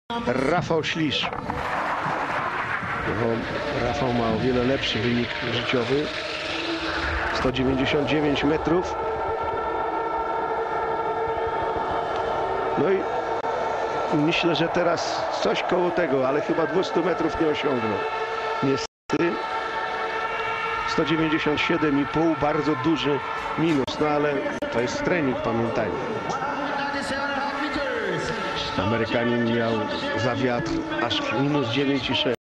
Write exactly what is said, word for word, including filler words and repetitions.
Rafał Ślisz. Bo Rafał ma o wiele lepszy wynik życiowy. sto dziewięćdziesiąt dziewięć metrów. No i myślę, że teraz coś koło tego, ale chyba dwieście metrów nie osiągnął. Niestety sto dziewięćdziesiąt siedem i pół, bardzo duży minus, no ale to jest trening, pamiętajmy. Amerykanin miał za wiatr aż minus dziewięć i sześć.